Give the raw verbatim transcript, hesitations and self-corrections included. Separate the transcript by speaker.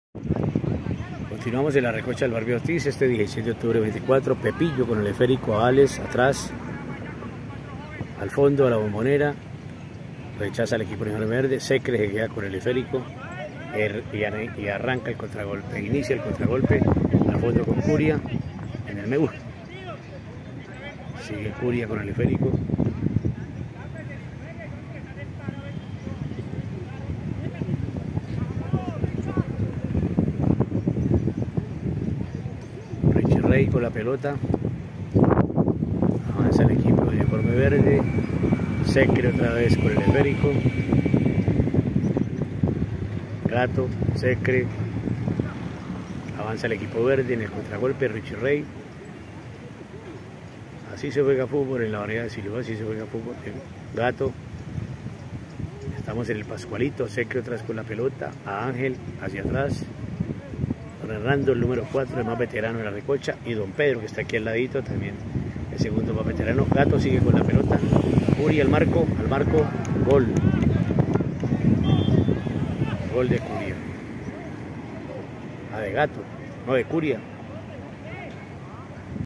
Speaker 1: Continuamos en la recocha del Barrio Ortiz, este diecisiete de octubre veinticuatro, Pepillo con el esférico a Ales, atrás, al fondo a la Bombonera, rechaza al equipo Unión Verde, Secre se queda con el esférico y arranca el contragolpe, inicia el contragolpe, al fondo con Curia, en el Meú, sigue Curia con el esférico. Rey con la pelota, avanza el equipo de uniforme verde, Secre otra vez con el esférico, Gato, Secre, avanza el equipo verde en el contragolpe, Richie Rey. Así se juega fútbol en la variedad de Silva, así se juega fútbol. Gato, estamos en el Pascualito, Secre otra vez con la pelota, a Ángel hacia atrás, Hernando, el número cuatro, el más veterano de la recocha, y Don Pedro, que está aquí al ladito, también el segundo más veterano. Gato sigue con la pelota, Curia al marco, al marco, gol. Gol de Curia. Ah, de Gato, no de Curia.